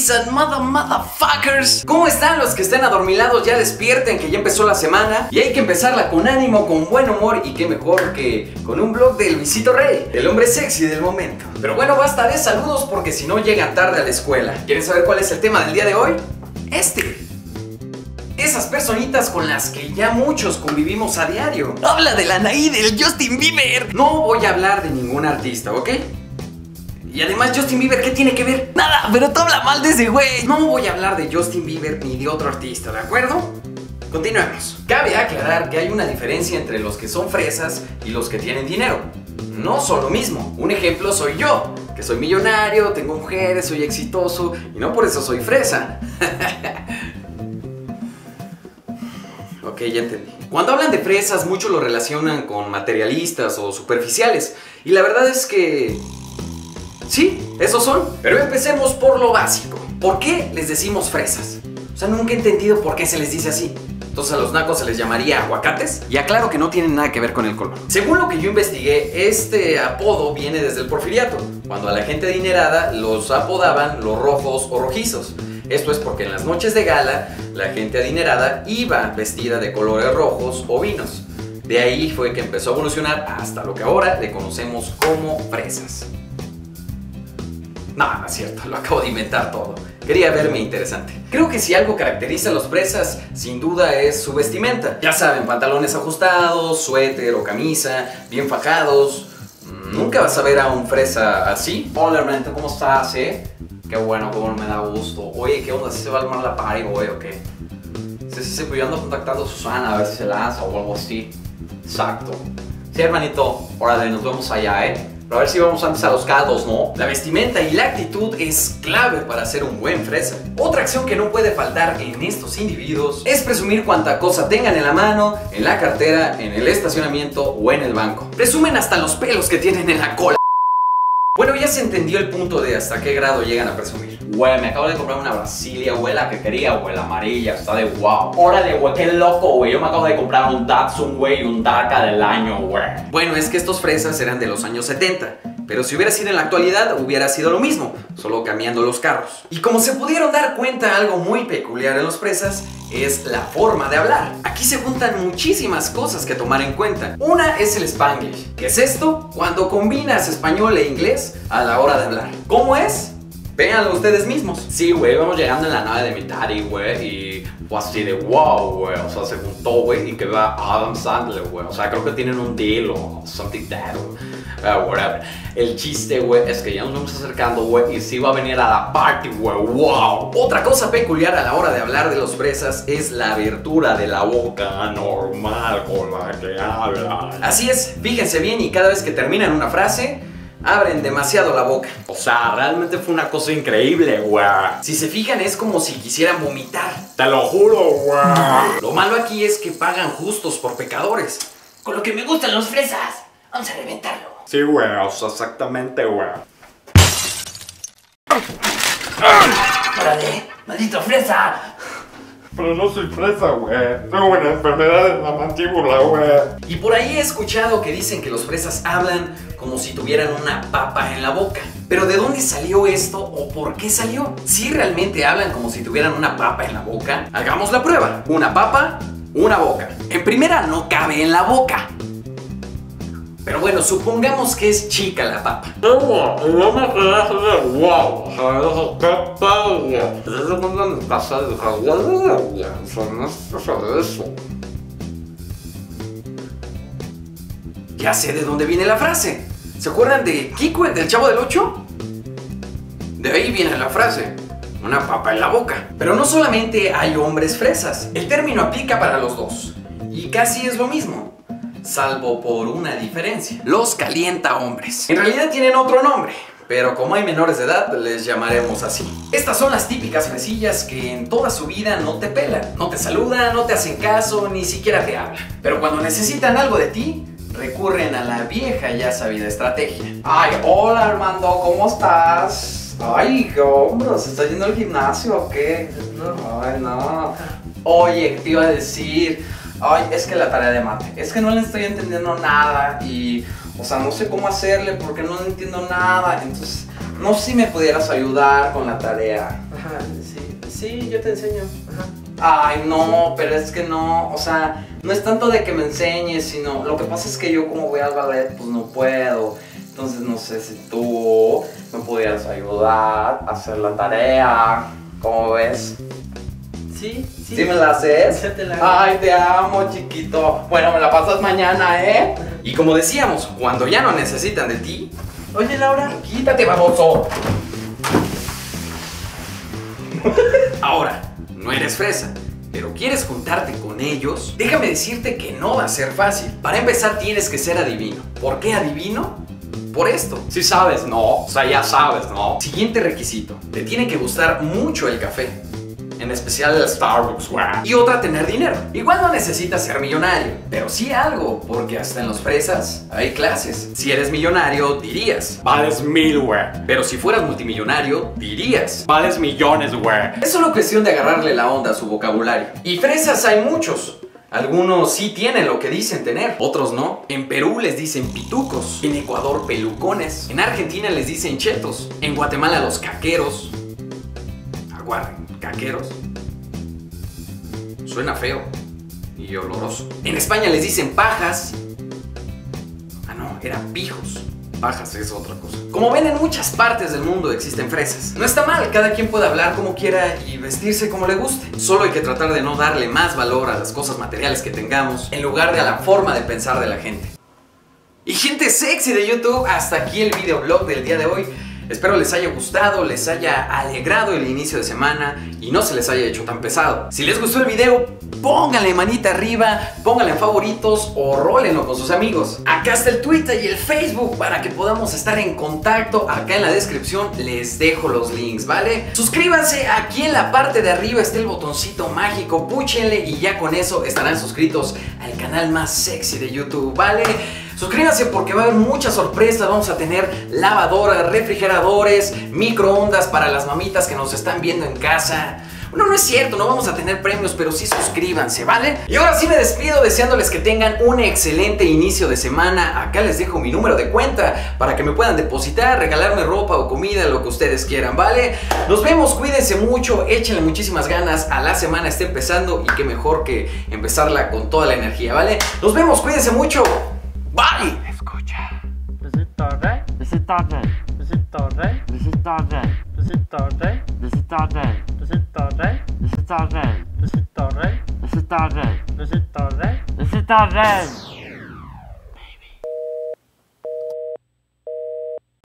Listen, motherfuckers. ¿Cómo están los que estén adormilados? Ya despierten, que ya empezó la semana y hay que empezarla con ánimo, con buen humor, y qué mejor que con un vlog de Luisito Rey, el hombre sexy del momento. Pero bueno, basta de saludos porque si no llegan tarde a la escuela. ¿Quieren saber cuál es el tema del día de hoy? Esas personitas con las que ya muchos convivimos a diario. Habla de la Anaí, del Justin Bieber. No voy a hablar de ningún artista, ¿ok? Y además, Justin Bieber, ¿qué tiene que ver? Nada, pero tú habla mal de ese güey. No voy a hablar de Justin Bieber ni de otro artista, ¿de acuerdo? Continuemos. Cabe aclarar que hay una diferencia entre los que son fresas y los que tienen dinero. No son lo mismo. Un ejemplo soy yo, que soy millonario, tengo mujeres, soy exitoso y no por eso soy fresa. Ok, ya entendí. Cuando hablan de fresas, muchos lo relacionan con materialistas o superficiales. Y la verdad es que... sí, esos son. Pero empecemos por lo básico. ¿Por qué les decimos fresas? O sea, nunca he entendido por qué se les dice así. Entonces a los nacos se les llamaría aguacates. Y aclaro que no tienen nada que ver con el color. Según lo que yo investigué, este apodo viene desde el Porfiriato, cuando a la gente adinerada los apodaban los rojos o rojizos. Esto es porque en las noches de gala, la gente adinerada iba vestida de colores rojos o vinos. De ahí fue que empezó a evolucionar hasta lo que ahora le conocemos como fresas. No, no es cierto, lo acabo de inventar todo. Quería verme interesante. Creo que si algo caracteriza a los fresas, sin duda es su vestimenta. Ya saben, pantalones ajustados, suéter o camisa, bien fajados. Nunca vas a ver a un fresa así. Hola, hermanito, ¿cómo estás, Qué bueno, cómo me da gusto. Oye, ¿qué onda? ¿Si se va a armar la party, güey, o qué? Sí, pues yo ando contactando a Susana a ver si se lanza o algo así. Exacto. Sí, hermanito, órale, nos vemos allá, Pero a ver si vamos antes a los caldos, ¿no? La vestimenta y la actitud es clave para ser un buen fresa. Otra acción que no puede faltar en estos individuos es presumir cuanta cosa tengan en la mano, en la cartera, en el estacionamiento o en el banco. Presumen hasta los pelos que tienen en la cola. Bueno, ya se entendió el punto de hasta qué grado llegan a presumir. Güey, me acabo de comprar una Brasilia, güey, la que quería, güey, la amarilla, está de wow. Órale, güey, qué loco, güey, yo me acabo de comprar un Datsun, güey, y un Darka del año, güey. Bueno, es que estos fresas eran de los años 70, pero si hubiera sido en la actualidad, hubiera sido lo mismo, solo cambiando los carros. Y como se pudieron dar cuenta, algo muy peculiar en los fresas es la forma de hablar. Aquí se juntan muchísimas cosas que tomar en cuenta. Una es el Spanglish. ¿Qué es esto? Cuando combinas español e inglés a la hora de hablar. ¿Cómo es? Véanlo ustedes mismos. Sí, güey, vamos llegando en la nave de mi daddy, güey, y fue así de wow, güey. O sea, se juntó, güey, y que va Adam Sandler, güey. O sea, creo que tienen un deal o something that, whatever. El chiste, güey, es que ya nos vamos acercando, güey, y sí va a venir a la party, güey, wow. Otra cosa peculiar a la hora de hablar de los fresas es la abertura de la boca normal con la que hablan. Así es, fíjense bien y cada vez que terminan una frase, abren demasiado la boca. O sea, realmente fue una cosa increíble, güey. Si se fijan, es como si quisieran vomitar. Te lo juro, güey. Lo malo aquí es que pagan justos por pecadores. Con lo que me gustan los fresas, vamos a reventarlo. Sí, güey, o sea, exactamente, güey. ¡Órale, maldito fresa! Pero no soy fresa, güey. Tengo una enfermedad en la mandíbula, güey. Y por ahí he escuchado que dicen que los fresas hablan como si tuvieran una papa en la boca. Pero ¿de dónde salió esto o por qué salió? Si realmente hablan como si tuvieran una papa en la boca, hagamos la prueba. Una papa, una boca. En primera no cabe en la boca. Pero bueno, supongamos que es chica la papa. No me quedas de wow. O sea, eso qué tal, güey. Desde cuando en mi casa de güey. O sea, no es eso. Ya sé de dónde viene la frase. ¿Se acuerdan de Kiko, el del Chavo del Ocho? De ahí viene la frase. Una papa en la boca. Pero no solamente hay hombres fresas. El término aplica para los dos. Y casi es lo mismo. Salvo por una diferencia. Los calienta hombres. En realidad tienen otro nombre, pero como hay menores de edad, les llamaremos así. Estas son las típicas fresillas que en toda su vida no te pelan, no te saludan, no te hacen caso, ni siquiera te hablan. Pero cuando necesitan algo de ti, recurren a la vieja ya sabida estrategia. Ay, hola Armando, ¿cómo estás? Ay, qué hombre, ¿se está yendo al gimnasio o qué? Ay, no. Oye, te iba a decir... Ay, es que la tarea de mate, es que no le estoy entendiendo nada y, o sea, no sé cómo hacerle porque no le entiendo nada. Entonces, no sé si me pudieras ayudar con la tarea. Ajá, sí, yo te enseño. Ajá. Ay, no, pero es que no, o sea, no es tanto de que me enseñes, sino lo que pasa es que yo como voy al ballet, pues no puedo. Entonces no sé si tú me pudieras ayudar a hacer la tarea. ¿Cómo ves? Sí. ¿Sí me la haces? Ya te la hago. Ay, te amo, chiquito. Bueno, me la pasas mañana, ¿eh? Y como decíamos, cuando ya no necesitan de ti, Oye, Laura. Quítate, baboso. ahora, no eres fresa, pero quieres juntarte con ellos, déjame decirte que no va a ser fácil. Para empezar tienes que ser adivino. ¿Por qué adivino? Por esto. Si sabes, no. O sea, ya sabes, no. Siguiente requisito. Te tiene que gustar mucho el café. En especial el Starbucks, güey. Y otra, tener dinero. Igual no necesitas ser millonario, pero sí algo, porque hasta en los fresas hay clases. Si eres millonario, dirías, Vales 1000, güey. pero si fueras multimillonario, dirías. Vales millones, güey. Es solo cuestión de agarrarle la onda a su vocabulario. Y fresas hay muchos. Algunos sí tienen lo que dicen tener, otros no. En Perú les dicen pitucos, en Ecuador pelucones, en Argentina les dicen chetos, en Guatemala los caqueros. Aguarden, caqueros. Suena feo y oloroso. En España les dicen pajas. Ah, no, eran pijos. Pajas es otra cosa. Como ven, en muchas partes del mundo existen fresas. No está mal, cada quien puede hablar como quiera y vestirse como le guste. Solo hay que tratar de no darle más valor a las cosas materiales que tengamos en lugar de a la forma de pensar de la gente. Y gente sexy de YouTube, hasta aquí el videoblog del día de hoy. Espero les haya gustado, les haya alegrado el inicio de semana y no se les haya hecho tan pesado. Si les gustó el video, pónganle manita arriba, pónganle en favoritos o rólenlo con sus amigos. Acá está el Twitter y el Facebook para que podamos estar en contacto. Acá en la descripción les dejo los links, ¿vale? Suscríbanse, aquí en la parte de arriba está el botoncito mágico, púchenle y ya con eso estarán suscritos al canal más sexy de YouTube, ¿vale? Suscríbanse porque va a haber muchas sorpresas. Vamos a tener lavadoras, refrigeradores, microondas para las mamitas que nos están viendo en casa. Bueno, no es cierto, no vamos a tener premios, pero sí suscríbanse, ¿vale? Y ahora sí me despido deseándoles que tengan un excelente inicio de semana. Acá les dejo mi número de cuenta para que me puedan depositar, regalarme ropa o comida, lo que ustedes quieran, ¿vale? Nos vemos, cuídense mucho, échenle muchísimas ganas. A la semana está empezando y qué mejor que empezarla con toda la energía, ¿vale? Nos vemos, cuídense mucho. Bye. Escucha. Besito rey. Besito rey. Besito rey. Besito rey. Besito rey. Besito rey. Besito rey. Besito rey. Besito rey. Besito rey. Besito rey. Besito rey.